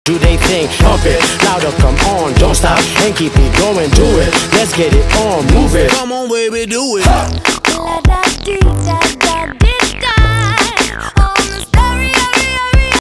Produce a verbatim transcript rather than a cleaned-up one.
do they think, pump it, louder, come on, don't stop, and keep it going, do it, let's get it on, move it. Come on, baby, do it. La da dee da.